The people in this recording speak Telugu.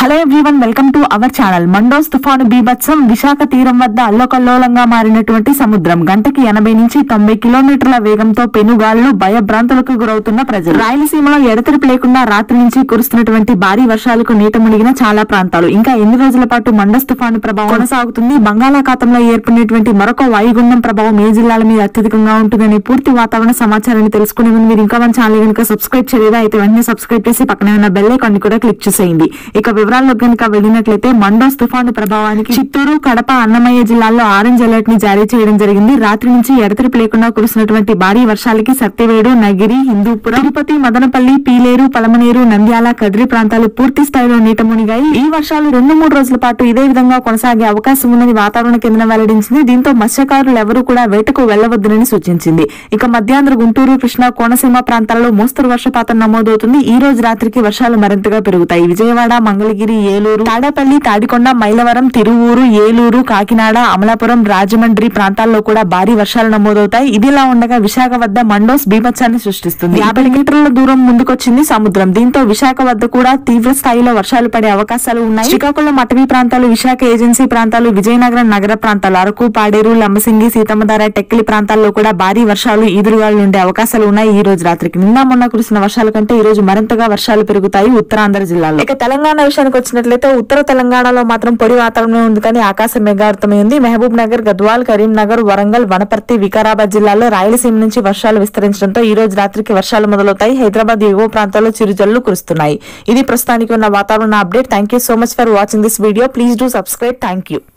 Hello everyone, welcome to our channel. Mandous తుఫాను బీభత్సం. విశాఖ తీరం వద్ద అల్లకల్లోలంగా మారినటువంటి సముద్రం. గంటకి 80 నుంచి 90 కిలోమీటర్ల వేగంతో పెనుగాళ్లు, భయభ్రాంతులకు గురవుతున్న ప్రజలు. రాయలసీమలో ఎడతెరిపి లేకుండా రాత్రి నుంచి కురుస్తున్నటువంటి భారీ వర్షాలకు నీట మునిగిన చాలా ప్రాంతాలు. ఇంకా ఎన్ని రోజుల పాటు మండోస్ తుఫాను ప్రభావం కొనసాగుతుంది? బంగాళాఖాతంలో ఏర్పడినటువంటి మరొక వాయుగుండం ప్రభావం ఏ జిల్లాల మీద అత్యధికంగా ఉంటుందని పూర్తి వాతావరణ సమాచారాన్ని తెలుసుకునే ముందు మీరు ఇంకా మన ఛానల్ కనుక సబ్స్క్రైబ్ చేయలేదా అయితే వెంటనే సబ్స్క్రైబ్ చేసి పక్కనే ఉన్న బెల్ ఐకాన్ కూడా క్లిక్ చేసేయండి. ఇక వివరాల్లో కనుక వెళ్ళినట్లయితే మండోస్ తుఫాను ప్రభావానికి చిత్తూరు, కడప, అన్నమయ్య జిల్లాల్లో ఆరెంజ్ అలర్ట్ ని జారీ చేయడం జరిగింది. రాత్రి నుంచి ఎడతెరిపి లేకుండా కురుస్తున్నటువంటి భారీ వర్షాలకి సత్యవేడు, నగిరి, హిందూపురం, తిరుపతి, మదనపల్లి, పీలేరు, పలమనేరు, నంద్యాల, కదిరి ప్రాంతాలు పూర్తి స్థాయిలో నీట మునిగాయి. ఈ వర్షాలు 2-3 రోజుల పాటు ఇదే విధంగా కొనసాగే అవకాశం ఉందని వాతావరణ కేంద్రం వెల్లడించింది. దీంతో మత్స్యకారులు ఎవరూ కూడా వేటకు వెళ్లవద్దని సూచించింది. ఇక మధ్యాంధ్ర, గుంటూరు, కృష్ణా, కోనసీమ ప్రాంతాల్లో మోస్తరు వర్షపాతం నమోదవుతుంది. ఈ రోజు రాత్రికి వర్షాలు మరింతగా పెరుగుతాయి. విజయవాడ, మంగళగిరి, ఏలూరు, తాడేపల్లి, తాడికొండ, మైలవరం, తిరువూరు, ఏలూరు, కాకినాడ, అమలాపురం, రాజమండ్రి ప్రాంతాల్లో కూడా భారీ వర్షాలు నమోదవుతాయి. ఇదిలా ఉండగా విశాఖ వద్ద మండోస్ బీభత్సాన్ని సృష్టిస్తుంది. 50 మీటర్ల దూరం ముందుకొచ్చింది సముద్రం. దీంతో విశాఖ వద్ద కూడా తీవ్ర స్థాయిలో వర్షాలు పడే అవకాశాలు ఉన్నాయి. శ్రీకాకుళం, అటవీ ప్రాంతాలు, విశాఖ ఏజెన్సీ ప్రాంతాలు, విజయనగరం నగర ప్రాంతాలు, అరకు, పాడేరు, లంబసింగి, సీతమ్మధార, టెక్కిలి ప్రాంతాల్లో కూడా భారీ వర్షాలు, ఈదురుగాలు ఉండే అవకాశాలు ఉన్నాయి. ఈ రోజు రాత్రికి నిన్న మొన్న కురిసిన వర్షాల కంటే ఈ రోజు మరింతగా వర్షాలు పెరుగుతాయి ఉత్తరాంధ్ర జిల్లాలో. ఇక తెలంగాణ విషయానికి వచ్చినట్లయితే ఉత్తర తెలంగాణలో మాత్రం పొడి వాతావరణం ఉంది, కానీ ఆకాశం మేఘావృతమై ఉంది. మహబూబ్ నగర్, గద్వాల్, కరీంనగర్, వరంగల్, వనపర్తి, వికారాబాద్ జిల్లాల్లో రాయలసీమ నుంచి వర్షాలు విస్తరించడంతో ఈ రోజు రాత్రికి వర్షాలు మొదలవుతాయి. హైదరాబాద్ ఎగువ ప్రాంతాల్లో చిరుజల్లు కురుస్తున్నాయి. ఇది ప్రస్తుతానికి ఉన్న వాతావరణ update. Thank you so much for watching this video. Please do subscribe. Thank you.